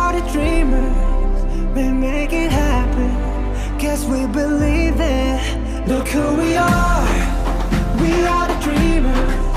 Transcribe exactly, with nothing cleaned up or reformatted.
are the dreamers, we make it happen. Guess we believe it. Look who we are, we are the dreamers.